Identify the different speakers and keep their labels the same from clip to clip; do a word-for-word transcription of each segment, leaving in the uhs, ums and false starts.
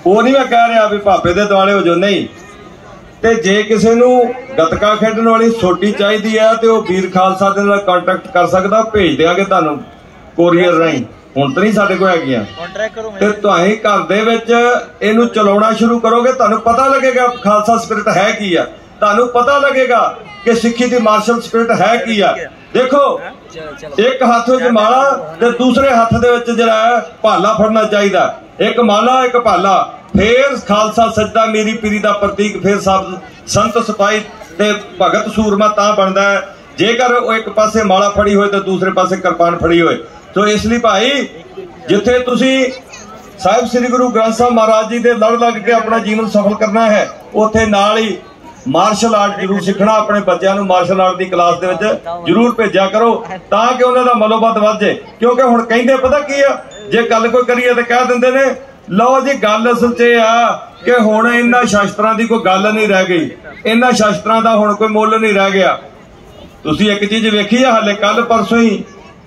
Speaker 1: वो नहीं मैं कह रहा भी भापे दे दुआले हो जो, नहीं। ते जे किसी नूं गतका खेडण वाली सोटी चाहिदी है तो वह वीर खालसा दे नाल कांटैक्ट कर सकदा, भेज देंगे तुहानूं कोरीअर राहीं। हुण तो नहीं साडे कोल हैगियां ते तुसीं घर दे विच इहनूं चलाउणा शुरू करोगे, तुहानूं पता लगेगा खालसा स्पिरिट है की आ, तुहानूं पता लगेगा कि सिक्खी दी मार्शल स्पिरिट है की आ। देखो एक हाथ विच माला ते दूसरे हाथ दे विच जिहड़ा है भाला फड़ना चाहिदा, एक माला एक भाला, फिर खालसा सजदा मेरी पीरी दा प्रतीक, फिर सब संत सिपाही ते भगत सूरमा तां बनदा है जेकर वो एक पासे माला फड़ी होए तो दूसरे पासे किरपान फड़ी होए। तो इसलिए भाई जिथे तुसी साहिब श्री गुरु ग्रंथ साहब महाराज जी दे लड़ लग के अपना जीवन सफल करना है, उत्थे नाल ही मार्शल आर्ट जरूर सीखना, अपने बच्चों को मार्शल आर्ट की क्लास दे विच जरूर भेजा करो ताकि उन्होंने मनोबल वध जाए। क्योंकि हुण कहंदे पता की आ, जे गल कोई करिए तो कह दिंदे ने लो जी गल असल च आ कि हुण इन्हां शास्त्रां दी कोई गल नहीं रह गई, इन्हां शास्त्रां दा हुण कोई मुੱਲ नहीं रह गया। तुसीं एक चीज वेखी है, हाले कल परसों ही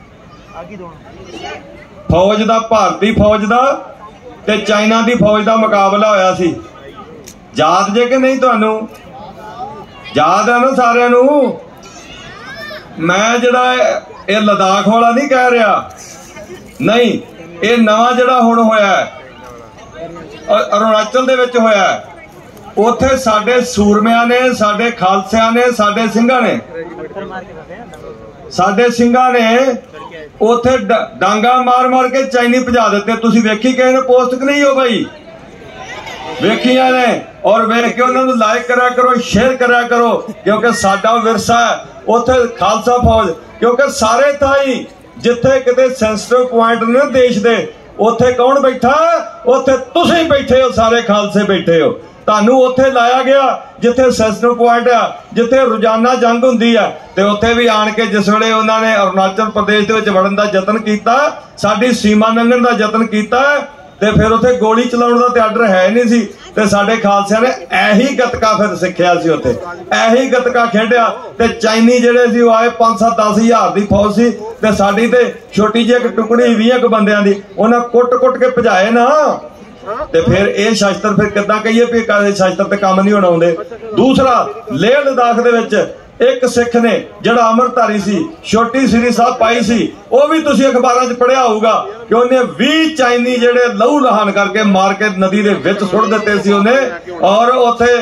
Speaker 1: फौज दा, भारती फौज दा ते चाइना दी फौज दा मुकाबला होया सी। याद जे कि नहीं तुहानूं? याद है ना सारिਆਂ ਨੂੰ? मैं जिहड़ा ये लद्दाख वाला नहीं कह रहा, नहीं, ये नवां जिहड़ा हुण होया अरुणाचल दे विच होया, उत्थे साडे सूरमिਆਂ ने, साडे खालसिਆਂ ने, साडे ਸਿੰਘਾਂ ने साडे ਸਿੰਘਾਂ ने उत्थे डांगा मार मार के चाइनी भजा दिते। तुसीं वेखी किसी ने पोस्ट कि नहीं हो भाई? वेखिया ने, और वेख के उन्होंने लाइक करा करो, शेयर करा करो, क्योंकि साडा विरसा है उत्थे खालसा फौज। क्योंकि सारे थाई जिथे किते सेंसिटिव पॉइंट ने देश दे, उत्थे कौन बैठा? उत्थे तुसीं बैठे हो, सारे खालसे बैठे हो। तुहानूं उत्थे लाया गया जिथे सेंसिटिव पॉइंट आ, जिथे रोजाना जंग हुंदी है, ते उत्थे भी आण के जिस वेले उन्होंने अरुणाचल प्रदेश दे विच वड़न दा यतन कीता, साडी सीमा लंघण दा यतन कीता, ते फिर उत्थे गोली चलाउण दा ते आर्डर है नहीं सी, ते साडे खालसिਆਂ ने एही गतका फिर सिक्ख्या सी, उत्थे एही गतका खेडिया। ते चाइनी जिहड़े सी आए पांच सत्त दस हज़ार दी फौज सी, ते साडी ते छोटी जी इक टुकड़ी बीस क बंदियां दी, उन्हां कुट कुट के भजाए ना। ते फिर ये शास्त्र फिर किदां कहिए भी शास्त्र ते काम नहीं होना आउंदे। दूसरा लेह लद्दाख दे विच एक सिख ने जिहड़ा अमरधारी सी, छोटी श्री साहब पाई सी, वो भी तुसीं अखबारां च पढ़िया होगा कि उन्हें बीस चाइनी जिहड़े लहू लहान करके मार के नदी दे विच सुट दिते सी उन्हें, और उत्थे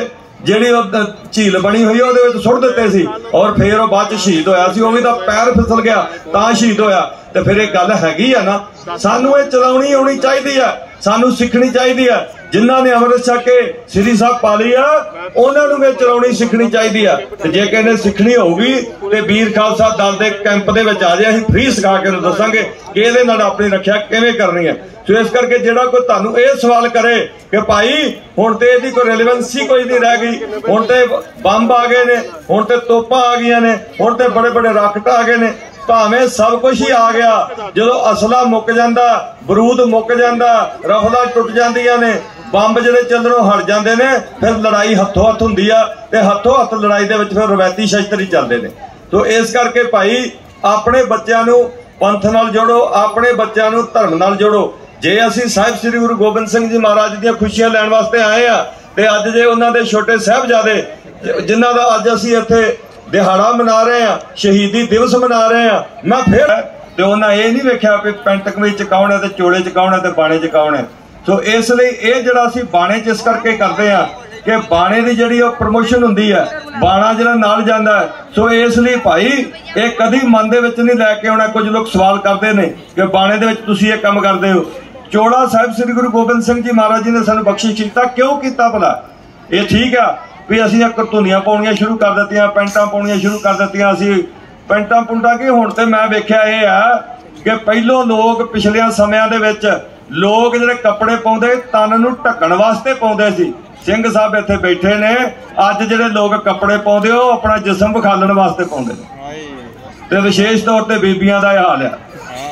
Speaker 1: जिहड़ी झील बनी हुई उहदे विच सुट दिते सी, और फिर वो बाद च शहीद होया सी। वो भी तां पैर फिसल गया तां शहीद होया। ते फिर एक गल हैगी है ना, सानू ये चलाउणी आउणी चाहीदी है, सानू सीखनी चाहिए है। जिन्हों ने अमृत छक के श्री साहब पा ली है उन्होंने भी चलाउणी सीखनी चाहिए है। तो जे कहने सीखनी होगी तो वीर खालसा दल के कैंप के आ जाए, असीं फ्री सिखा के दसांगे कि इहदे नाल अपनी रक्षा किवें करनी है। सो इस करके जिहड़ा कोई तुहानूं ये सवाल करे कि भाई हुण ते इहदी कोई रिलेवेंसी कोई नहीं रह गई, हुण ते बंब आ गए ने, हुण ते तोपां आ गईयां ने, हुण ते बड़े बड़े राकेट आ गए ने, भावें सब कुछ ही आ गया, जो असला मुक जाता, बरूद मुक जाता, रफला टुट जांदियां ने, बंब जिहड़े चलणों हट जाते हैं, फिर लड़ाई हथों हथ हुंदी आ, ते हथों हथ लड़ाई दे विच फिर रवायती शस्त्र ही चलते हैं। तो इस करके भाई अपने बच्चों नूं पंथ नाल जोड़ो, अपने बच्चों नूं धर्म नाल जोड़ो। जे असीं साहिब श्री गुरु गोबिंद सिंह जी महाराज दी खुशियां लैण वास्ते आए आ, ते अज जे उन्हां दे छोटे साहिबजादे जिन्हां दा अज असीं इत्थे दिहाड़ा मना रहे हैं, शहीदी दिवस मना रहे हैं, मैं फिर तो उन्हें ये नहीं वेख्या भी पेंट कमीज च कौन है तो चोले च कौन है तो बाणे च कौन है। तो इसलिए ये जिहड़ा असीं बाणे च इस करके करते हैं कि बाणे की जिहड़ी प्रमोशन हुंदी है, बाणा जिहड़ा नाल जांदा है। सो इसलिए भाई ये कदी मन दे विच नहीं लैके आउणा। कुछ लोग सवाल करते हैं कि बाणे दे विच तुसीं ये काम करते हो। चोड़ा साहिब श्री गुरु गोबिंद सिंह जी महाराज जी ने सानूं बख्शिश कीता, क्यों कीता भला? ये ठीक है भी असीं करतूनियां पाउणियां शुरू कर दित्तियां, पैंटां पाउणियां शुरू कर दित्तियां, असीं पैंटां पुंटां की हुण ते मैं वेख्या ये है कि पहलों लोग पिछलियां समयां दे विच लोग जिहड़े कपड़े पाउंदे तन नूं ढकण वास्ते पाउंदे सी। सिंह साहब इत्थे बैठे ने, अज जिहड़े लोग कपड़े पाउंदे हो अपना जिस्म विखालण वास्ते पाउंदे ने, ते विशेष तौर ते बीबियां दा हाल है।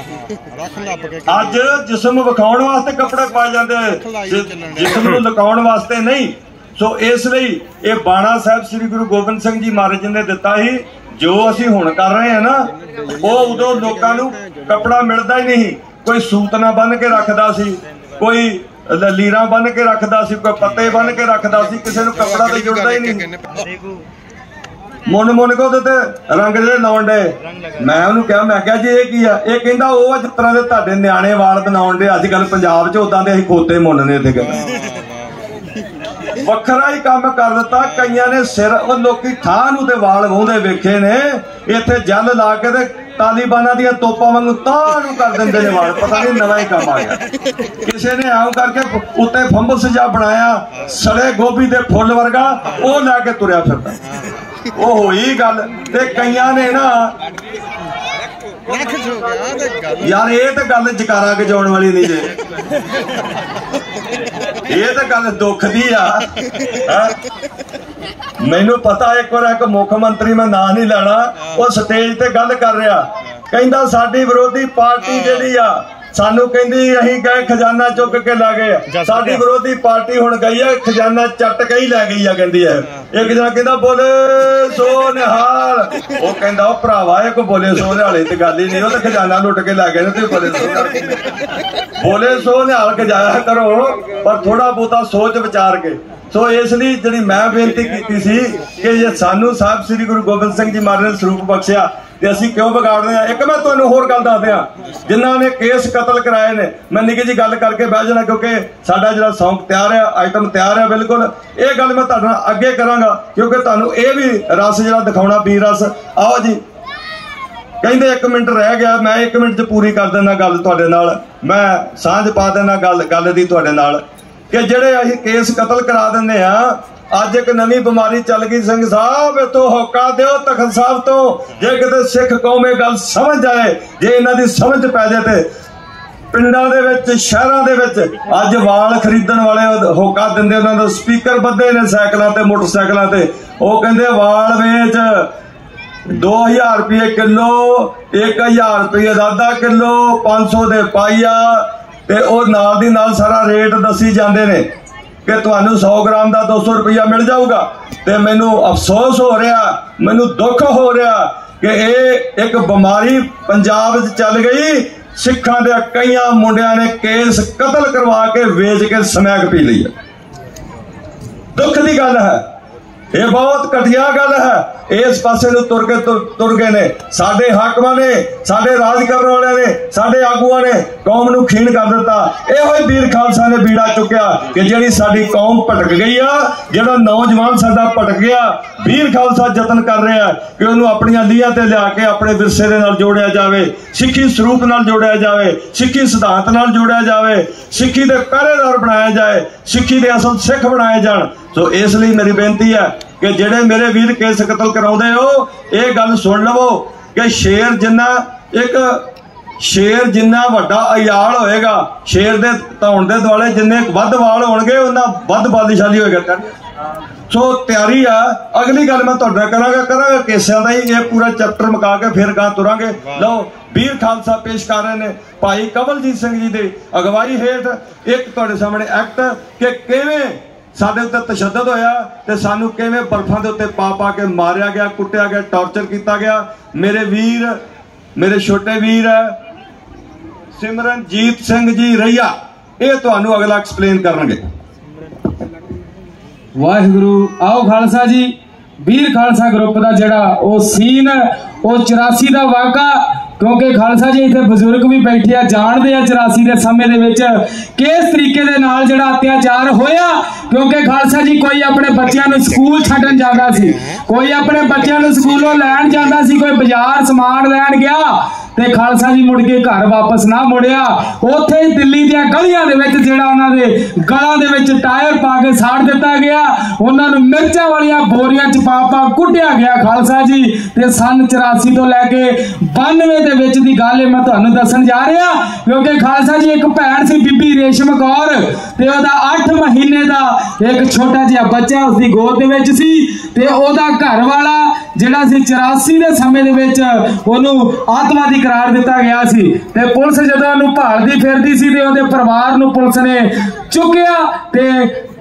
Speaker 1: अज जिस्म विखाउण वास्ते कपड़े पाए जांदे, जिस्म नूं लुकाउण वास्ते नहीं। सो इसलिए ये बाणा साहब श्री गुरु गोबिंद सिंह जी महाराज ने दिता ही, जो असी हुण कर रहे हैं ना वो उदों लोकां नूं कपड़ा मिलता ही नहीं। कोई सूत ना बन के रखदा सी, कोई लीरा बन के रखदा सी, कोई पत्ते बन के रखदा सी, किसी नूं कपड़ा तो जुड़दा ही नहीं। मुन मुन के उहदे ते रंग जिहड़े लाउण डे, मैं उहनूं कहा, मैं कहा जी ये की आ? ये कहंदा ओह जिस तरह दे तुहाडे निआणे वाल बनाउण डे अजकल पंजाब च, उदां दे असीं खोते मुनने इत्थे कहंदा वखरा ही काम कर दिता। कईयां ने सिर लोकी थां नूं ते वाल वाहुंदे वेखे ने, इत्थे जल ला के ते तालीबाना दियां तोपां वांगू तां नूं कर दिंदे ने वाल। पता नहीं नवां ही काम आ गया। किसी ने आउं करके उत्ते फंबस जा बनाया सड़े गोभी दे फुੱਲ वर्गा, ओह लैके तुरिया फिरदा। ओह होई गल। ते कईयां ने ना यार ये तो गल जकारा गजाउण वाली नहीं जे, ये तो गल दुख दी आ। मैनू पता एक बार एक मुख मंत्री, मैं ना नहीं लेना, वो स्टेज ते गल कर रहा, कहंदा साडी विरोधी पार्टी जिहड़ी आ सानू कहंदी अहीं गए खजाना चुक के ला गए, साडी विरोधी पार्टी हुण गई है खजाना चट के ही लै गई है। कहंदी है एक जना कहंदा बोले सो निहाल, वो कहंदा ओ भरावा एक बोले सो निहाले ते गल ही नहीं, वो तो खजाना लुट के लै गए ने, ते बोले सो निहाल बोले सो निहाल के जाया करो, पर थोड़ा बहुता सोच विचार के। सो इसलिए जी मैं बेनती की सी कि जे सानू साहब श्री गुरु गोबिंद सिंह जी महाराज ने स्वरूप बख्शिया ते असीं क्यों बिगाड़ने आ। एक मैं तुहानूं होर गल दस दियां, जिन्हां ने केस कतल कराए ने, मैं निक्की जी गल करके बह जाना क्योंकि साडा जिहड़ा सौंग तैयार है, आइटम तैयार है बिल्कुल। ये गल मैं तुहाडे नाल अगे करांगा क्योंकि तुहानूं ये भी रस जिहड़ा दिखाउणा बीर रस। आओ जी, कहंदे एक मिनट रह गया, मैं एक मिनट च पूरी कर देना गल तुहाडे नाल, मैं सांझ पा देना गल गल दी तुहाडे नाल कि जिहड़े असीं केस कतल करा दिंदे आ। अज एक नवी बीमारी चल गई सिंह साहब, इतों होका दिओ तखत साहब तो, जे किते सिख कौम ये गल समझ जाए, जे इन्हां दी समझ पै जाए ते पिंडां दे विच शहरां दे विच अज वाल खरीदण वाले होका दिंदे, उन्हां दे स्पीकर बद्दे ने साइकलां ते मोटरसाइकलां ते, ओह कहंदे वाल वेच दो हजार रुपये किलो, एक हजार रुपये दा अद्धा किलो, पांच सौ दे पाईआ, ते ओह नाल दी नाल सारा रेट दसी जांदे ने कि तुहानू सौ ग्राम का दो सौ रुपया मिल जाऊगा। तो मैनू अफसोस हो रहा, मैनू दुख हो रहा कि ये एक बीमारी पंजाब चल गई। सिखां दे कई मुंडिया ने केस कतल करवा के वेच के समैक पी ली है। दुख की गल है, ये बहुत घटिया गल है। इस पासे नूं तुर के तुर, तुर गए ने साडे हाकमां ने, साडे राज करने वाले ने, साडे आगूआं ने कौम नूं खीण कर दिता। इहो ही वीर खालसा ने बीड़ा चुक्या कि जिहड़ी साडी कौम भटक गई आ, जिहड़ा नौजवान साडा भटक गया, वीर खालसा यतन कर रहा है कि उन्होंने अपनियां लीहां ते लिया के अपने विरसे दे नाल जोड़िया जावे, सिक्खी स्वरूप नाल जोड़िया जावे, सिक्खी सिद्धांत नाल जोड़िया जावे, सिक्खी दे पहरेदार बनाया जाए, सिक्खी दे असल सिख बनाए जाण। सो इसलिए मेरी बेनती है कि जेडे मेरे वीर केस कतल कराउंदे हो, ये गल सुन लवो कि शेर जिन्ना एक शेर जिन्ना वड्डा अयाल होएगा, शेर दे धौण दे दुआले जिन्ने वध वाल होणगे उन्ना वध बालीशाली होएगा। सो तैयारी आ। अगली गल मैं तुहाडे नाल करांगा करांगा केसां दा ही, ये पूरा चैप्टर मुका के फिर गां तुरांगे। लो वीर खालसा पेश कर रहे ने भाई कवलजीत सिंह जी दे अगवाई हेठ एक तुहाडे सामने एक्ट कि किवें साडे उत्ते तशद्दद होया ते सानू किवें बर्फां दे उत्ते पा पा के मारिया गया, कुटिया गया, टॉर्चर किया गया। मेरे वीर, मेरे छोटे वीर सिमरनजीत सिंह जी रैया, ये तुहानू अगला एक्सप्लेन करनगे।
Speaker 2: वाहिगुरु। आओ खालसा जी, वीर खालसा ग्रुप का जिहड़ा वो सीन वो चौरासी का वाक़ा, क्योंकि खालसा जी इतने बजुर्ग भी बैठे आ, जानते हैं चौरासी के समय के किस तरीके दे नाल जिहड़ा अत्याचार होया। क्योंकि खालसा जी कोई अपने बच्चों को स्कूल छड्डन जाता सी, कोई अपने बच्चों को स्कूलों लैन जाता सी, कोई बाजार समान लैन गया ते खालसा जी मुड़ के घर वापस ना मुड़िया। उत्थे ही दिल्ली दी गलियां दे विच जिहड़ा उन्हां दे गलां दे विच टायर पा के साड़ दिता गया, उन्हां नूं मिर्चां वालियां बोरियां च पा पा कुटिया गया खालसा जी। ते सन चौरासी तो लैके बानवे दे विच दी गल मैं तुहानूं दस्सण जा रहा, क्योंकि खालसा जी एक भैन सी बीबी रेशम कौर, ते ओहदा अठ महीने दा एक छोटा जिहा बच्चा उसदी गोद दे विच सी, ते ओहदा घर वाला जिहड़ा सी चौरासी दे समय दे विच ओहनूं आतंकवादी करार दिता गया सी। ते पुलिस जदों ओहनूं भालदी फिरदी सी ते ओहदे परिवार नूं पुलिस ने चुकिया ते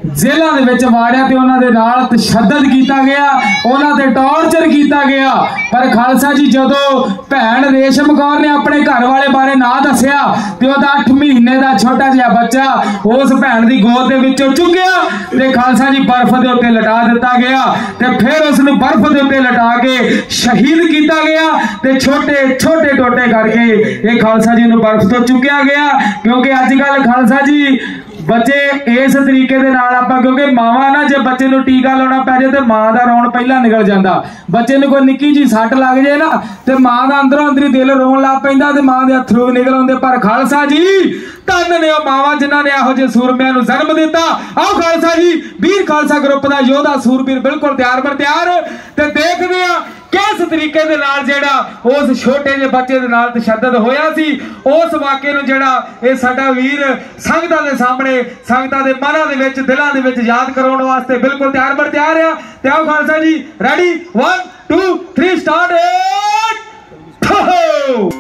Speaker 2: जेलों दे विच वाड़िया ते उन्हां दे नाल तशद्दद कीता गया, उन्हां ते टॉर्चर कीता गया। पर खालसा जी जदों भैन रेशम कौर ने अपने घर वाले बारे ना दस्सिया ते ओहदा अठ महीने का छोटा जिहा बच्चा उस भैन की गोद दे विचों चुक्या ते खालसा जी बर्फ के उत्ते लटा दिता गया ते फिर उसनूं बर्फ के उत्ते लटा के शहीद किया गया ते छोटे छोटे टोटे करके ये खालसा जी नूं बर्फ तो चुक्या गया। क्योंकि अजकल खालसा जी बच्चे इस तरीके दे नाल आपां, क्योंकि मावां ना जे बच्चे नूं टीका लाउणा पै जाए तो मां दा रोण पहला निकल जांदा। बच्चे नूं कोई निक्की जी सट लग जाए ना तो मां दा अंदरों अंदरी दिल रोण लग पैंदा ते मां दे अथरू भी निकल आउंदे। पर खालसा जी धन ने ओ मावां जिन्हां ने इहो जिहे सूरमिਆਂ नूं जन्म दिता। आओ खालसा जी वीर खालसा ग्रुप दा योधा सूरबीर बिल्कुल तैयार बर तैयार ते देखदे आ किस तरीके दे नाल जेड़ा उस छोटे जे बच्चे दे नाल तशद्दद होया सी, उस वाक़े नूं जेड़ा ये साडा वीर संगतां दे सामने संगतां दे मनां दे विच दिलां दे विच याद कराउण वास्ते बिल्कुल तैयार बर तैयार आ। ते आओ Khalsa ji ready one two three start it.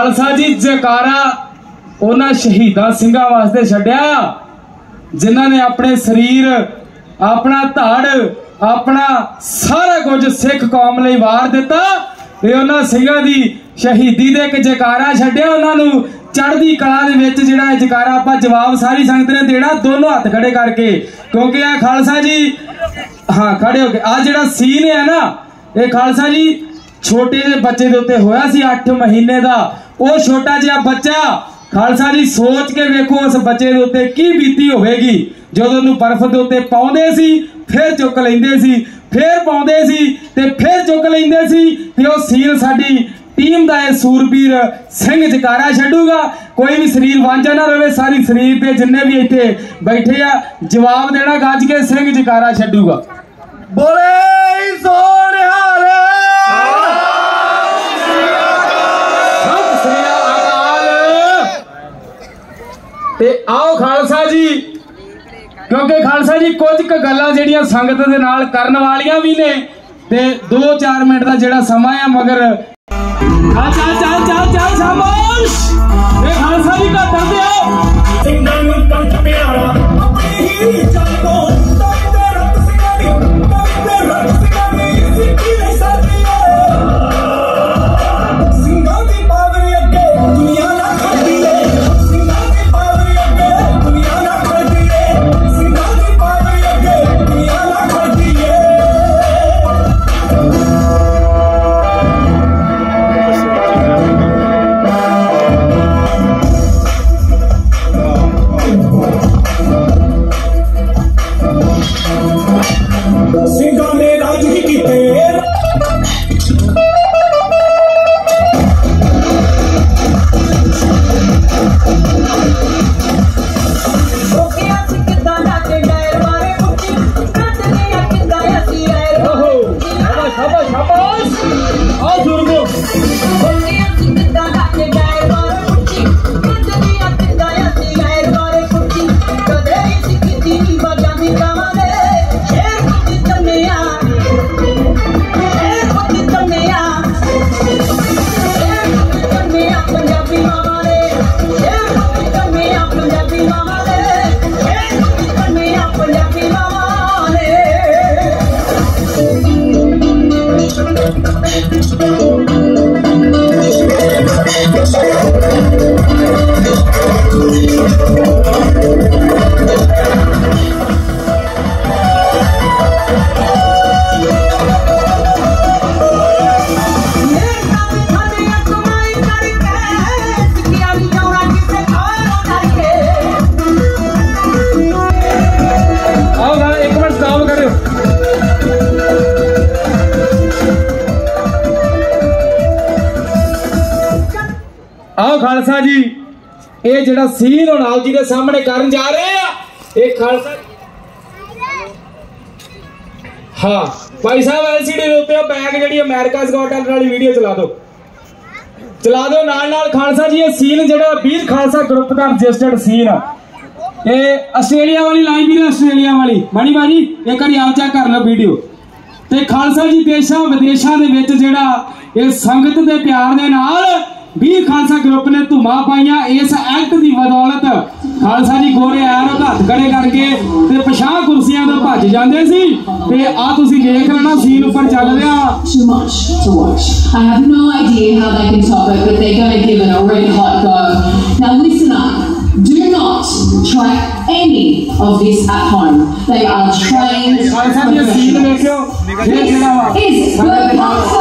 Speaker 2: Khalsa ji जयकारा उन्हां शहीदां सिंघां वास्ते छड्डिया जिन्हां ने अपने शरीर अपना धड़ अपना सारा कुछ सिख कौम लई वार दिता ते उन्हां सिंघां दी शहीदी दे एक जयकारा छड्डिया उन्हां नूं चढ़दी कला दे विच जिहड़ा जयकारा आपां जवाब सारी संगत ने देना दोनों हत्थ खड़े करके क्योंकि आ खालसा जी हाँ खड़े हो के आ जिहड़ा सीन है ना ये खालसा जी छोटे जे बच्चे दे उत्ते होया सी अठ महीने दा वो छोटा जिहा बच्चा खालसा जी सोच के वेखो उस बच्चे दे उत्ते की बीती होवेगी जदों नूं बर्फ दे उत्ते पाउंदे सी फिर चुक लैंदे सी फिर पाउंदे सी ते फिर चुक लैंदे सी ते ओ सीन साडी टीम दा सूरबीर सिंह जयकारा छड्डूगा कोई भी शरीर वांझा ना रहे सारी शरीर पे जिन्ने भी इत्थे बैठे आ जवाब देना गज के सिंह जयकारा छड्डूगा
Speaker 1: बोले सोनिहाल
Speaker 2: सत श्री अकाल ते आओ खालसा जी क्योंकि खालसा जी कुछ क गल्लां जेहड़ियां संगत दे नाल करन वालियां भी ने ते दो चार मिनट दा जेहड़ा समा है मगर चल चल चल चल चल शाबाश ए खालसा जी का दर्द आओ
Speaker 3: सिंघां नूं पंथ प्यारा अपनी ही चल को ताकते रत सिंघानी ताकते रत सिंघानी सिੱਖੀ ਲਈ ਸਾਡੀ ਸਿੰਘਾਂ ਦੀ ਪਾਵਰ ਅੱਗੇ ਦੁਨੀਆ ਨਾ ਖੜਦੀ ਏ ਸਿੰਘਾਂ ਦੀ ਪਾਵਰ ਅੱਗੇ ਦੁਨੀਆ ਨਾ ਖੜਦੀ ਏ ਸਿੰਘਾਂ ਦੀ ਪਾਵਰ ਅੱਗੇ ਦੁਨੀਆ ਨਾ ਖੜਦੀ ਏ ਸਿੰਘਾਂ ਨੇ ਰਾਜ ਹੀ ਕੀਤੇ
Speaker 4: ਰੋਕਿਆ ਸੀ ਕਿੱਦਾਂ ਨਾਚੇ ਡਾਇਰ ਮਾਰੇ ਉੱਚੀ ਕੱਢਦੇ ਆ ਕਿੱਦਾਂ ਅਸੀਂ ਐਰ
Speaker 2: ओहो शाबाश शाबाश शाबाश आओ सुरगो
Speaker 4: ਰੋਕਿਆ ਸੀ ਕਿੱਦਾਂ ਨਾਚੇ ਡਾਇਰ ਮਾਰੇ ਉੱਚੀ ਕੱਢਦੇ ਆ ਕਿੱਦਾਂ ਅਸੀਂ ਐਰ ਮਾਰੇ ਉੱਚੀ ਕਦੇ ਇਸ ਕੀਤੀ ਨਹੀਂ ਵਜਾਂਦੀ ਕਾਵਾਂਗੇ ਸ਼ੇਰ ਕੁੱਤੀ ਤੰਨਿਆ ਸ਼ੇਰ ਕੁੱਤੀ ਤੰਨਿਆ ਸ਼ੇਰ ਕੁੱਤੀ ਤੰਨਿਆ ਪੰਜਾਬੀ ਮਾਵਾਂ ਦੇ ਸ਼ੇਰ ਕੁੱਤੀ ਤੰਨਿਆ ਪੰਜਾਬੀ ਮਾਵਾਂ ਦੇ ਸ਼ੇਰ ਕੁੱਤੀ ਤੰਨਿਆ ਪੰਜਾਬੀ ਮਾਵਾਂ ਦੇ
Speaker 2: आओ गा एक मिनट काम करो आओ खालसा जी ये जेड़ा सीन हुण आप जी दे सामने करन जा रहे हैं एक खालसा हाँ भाई साहब एलसीडी दे उत्ते बैग जेड़ी अमेरिका गॉट टैलेंट वाली वीडियो चला दो चला दो नाल नाल खालसा जी ये सीन जेड़ा वीर खालसा ग्रुप का रजिस्टर्ड सीन ये आस्ट्रेलिया वाली लाइन भी आस्ट्रेलिया वाली मणि भाजी एक बार आप चेक कर लो वीडियो ते खालसा जी देशां विदेशां दे विच जेड़ा ये संगत दे प्यार दे नाल वीर खालसा ग्रुप ने धुमा पाइया इस एक्ट की बदौलत खालसा जी गोरे आर हथ खड़े करके ते पछां कुर्सियां तो भज जाते सी ते आ तुसीं देख लेना सीन उपर चल रहा
Speaker 5: Too much to watch. I have no idea how they can top it, but they're going to give it a red hot go. Now listen up. Do not try any of this at home. They are trained
Speaker 2: Khalsa ji scene देखियो ये जेड़ा वा
Speaker 5: Is the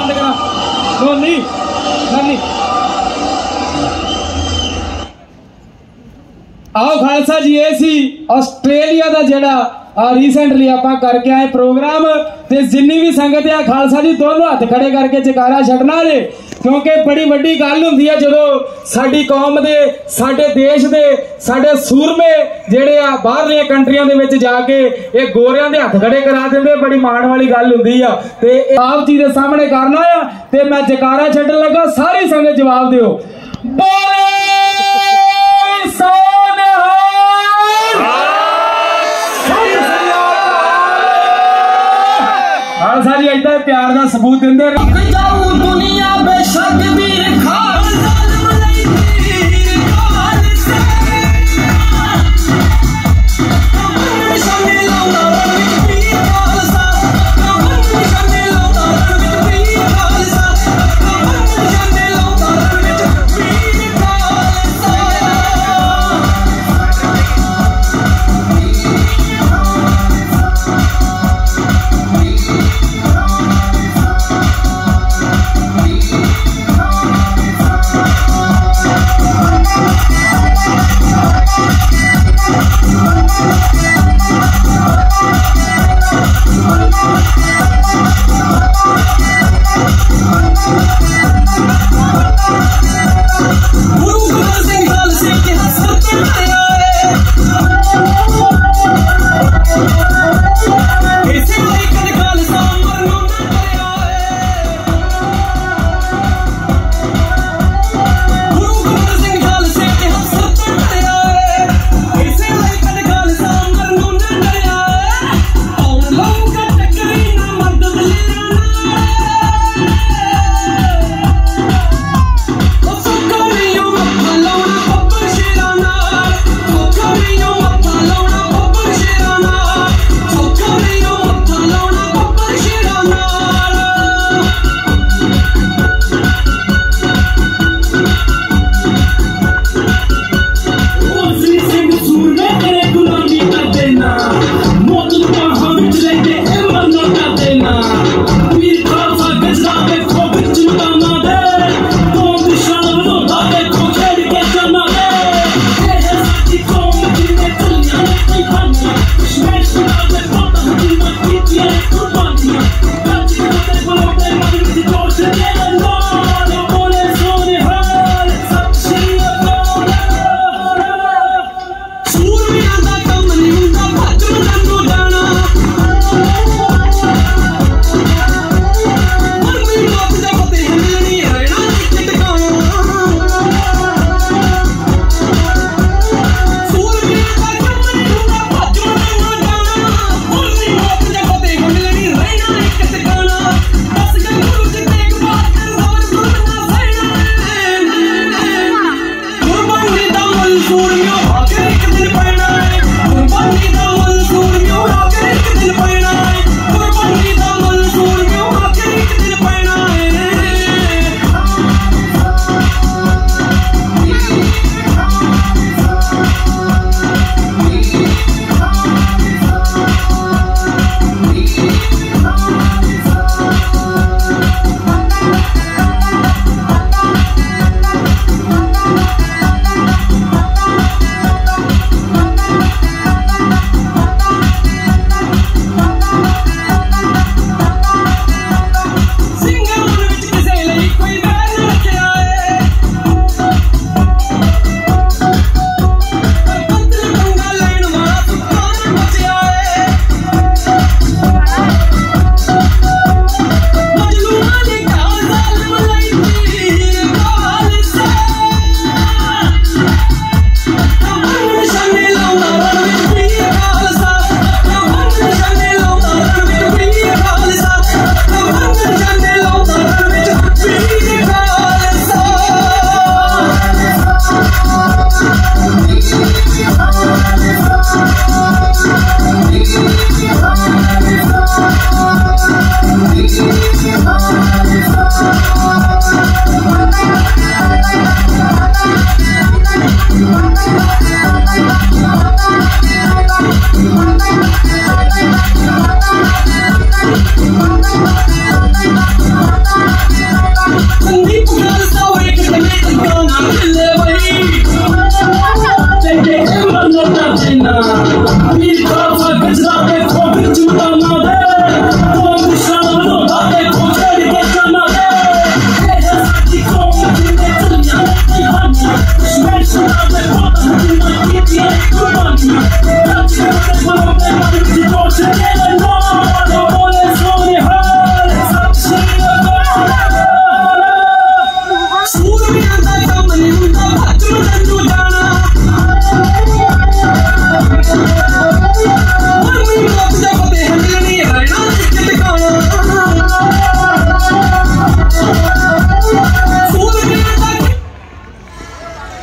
Speaker 2: बंद करा नोनी नोनी आओ खालसा जी ये सी Australia का जेड़ा रीसेंटली आप करके आए प्रोग्राम ते जिन्नी भी संगत है खालसा जी दोनों हाथ खड़े करके जकारा छड़ना जे क्योंकि बड़ी वड्डी गल हुंदी है जदों साडी कौम दे साडे देश दे साडे सूरमे जेड़े आ बाहरली कंट्रियां दे विच जाके ये गोरियां दे हाथ खड़े करा दिंदे बड़ी माण वाली गल हुंदी आ ते आप जी दे सामने करना आ ते मैं जकारा छड्डन लगा सारी संगत जवाब दिओ बोले खालसा जी इतना प्यार का सबूत देंदे दुनिया बेशक वीर खालसा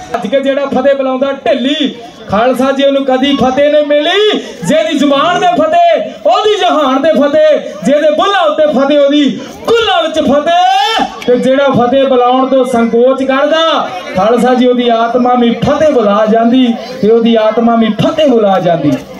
Speaker 2: ਅੱਜ ਕੇ ਜਿਹੜਾ ਫਤਿਹ ਬੁਲਾਉਂਦਾ ਢਿੱਲੀ ਖਾਲਸਾ ਜੀ ਉਹਨੂੰ ਕਦੀ ਫਤਿਹ ਨਹੀਂ ਮਿਲੀ ਜਿਹਦੀ ਜ਼ੁਬਾਨ ਤੇ ਫਤਿਹ ਉਹਦੀ ਜਹਾਨ ਤੇ ਫਤਿਹ ਜਿਹਦੇ ਬੁੱਲਾਂ ਉੱਤੇ ਫਤਿਹ ਉਹਦੀ ਕੁੱਲਾਂ ਵਿੱਚ ਫਤਿਹ ਤੇ ਜਿਹੜਾ ਫਤਿਹ ਬੁਲਾਉਣ ਤੋਂ ਸੰਕੋਚ ਕਰਦਾ ਖਾਲਸਾ ਜੀ ਉਹਦੀ ਆਤਮਾ ਵੀ ਫਤਿਹ ਬੁਲਾ ਜਾਂਦੀ ਤੇ ਉਹਦੀ ਆਤਮਾ ਵੀ ਫਤਿਹ ਬੁਲਾ ਜਾਂਦੀ।